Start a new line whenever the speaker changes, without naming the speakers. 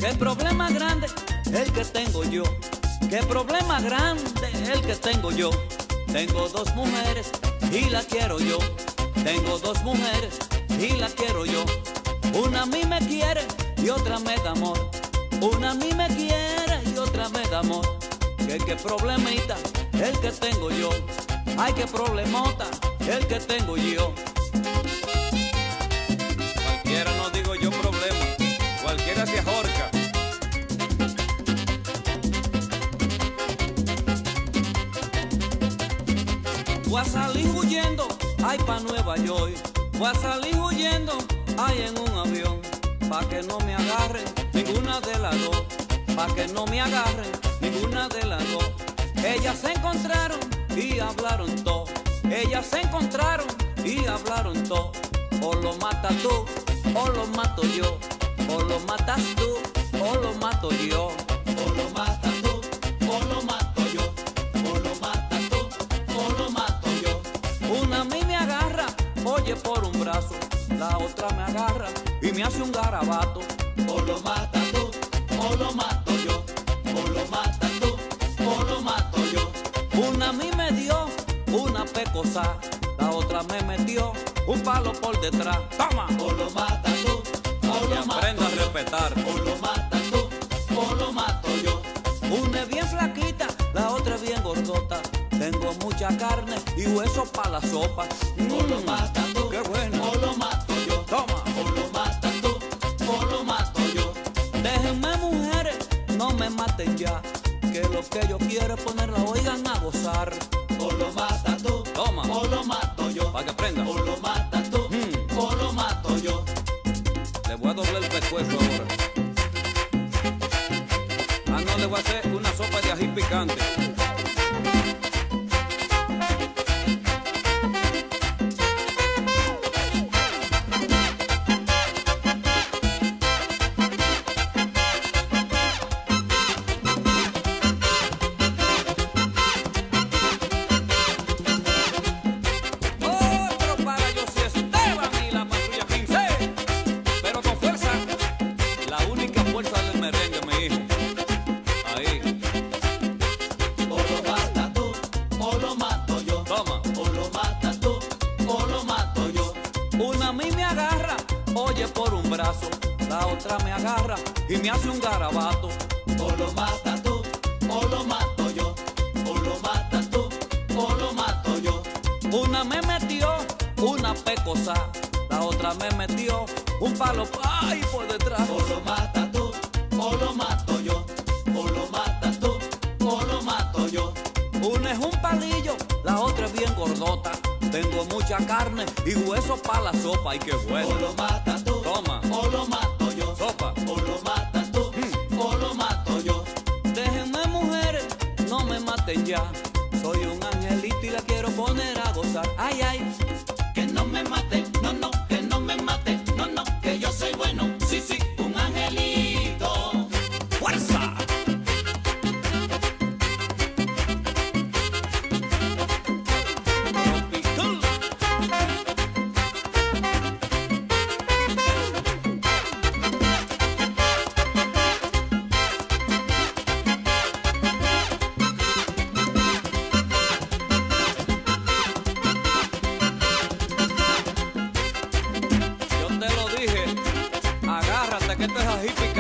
Qué problema grande el que tengo yo. Qué problema grande el que tengo yo. Tengo dos mujeres y la quiero yo. Tengo dos mujeres y la quiero yo. Una a mí me quiere y otra me da amor. Una a mí me quiere y otra me da amor. Qué problemita el que tengo yo. Ay, qué problemota el que tengo yo.
Cualquiera, no digo yo problema, cualquiera se ahorca.
Voy a salir huyendo, ay, pa' Nueva York. Voy a salir huyendo, ay, en un avión. Pa' que no me agarre ninguna de las dos. Pa' que no me agarre ninguna de las dos. Ellas se encontraron y hablaron todo. Ellas se encontraron y hablaron todo. O lo matas tú, o lo mato yo. O lo matas tú, o lo mato yo. O lo matas tú, o lo mato yo. O lo matas tú, o lo mato yo. Una a mí me agarra, oye, por un brazo. La otra me agarra y me hace un garabato. O lo matas tú, o lo mato yo. O lo matas tú, o lo mato yo. Una a mí me dio una pecosa. La otra me metió un palo por detrás. ¡Toma! O lo matas tú, o lo mato
Aprenda a
yo.
respetar.
O lo matas tú, o lo mato yo. Una es bien flaquita, la otra es bien gordota. Tengo mucha carne y hueso para la sopa. O lo matas tú, qué bueno. O lo mato yo. Toma. O lo matas tú, o lo mato yo. Déjenme, mujeres, no me maten ya. Que lo que yo quiero es ponerla, oigan, a gozar. O lo matas tú,
Toma.
o lo mato yo.
Para que aprenda.
O lo matas tú, o lo mato yo.
Le voy a doblar el pescuezo ahora. Ah, no, le voy a hacer una sopa de ají picante.
Otro para José Esteban y la patrulla 15. Pero con fuerza, la única fuerza del merengue, mi hijo. Ahí. O lo matas tú, o lo mato yo.
Toma.
O lo matas tú, o lo mato yo. Una a mí me agarra, oye, por un brazo. La otra me agarra y me hace un garabato. O lo matas tú, o lo mato yo. O lo matas tú, o lo mato yo. Una me metió una pecosa. La otra me metió un palo, ay, por detrás. O lo matas tú, o lo mato yo. O lo matas tú, o lo mato yo. Una es un palillo, la otra es bien gordota. Tengo mucha carne y hueso para la sopa, y qué bueno. O lo matas tú,
Toma.
o lo mato yo.
Sopa.
O lo matas tú, o lo mato yo. Déjenme, mujeres, no me maten ya. Soy un angelito y la quiero poner a gozar. Ay, ay. Que no me maten, no, no, que no me maten, no, no, que yo soy bueno. Sí, sí, un angelito. ¡Fuerza! Tropical. Yo te lo dije, agárrate que esto es ají picante.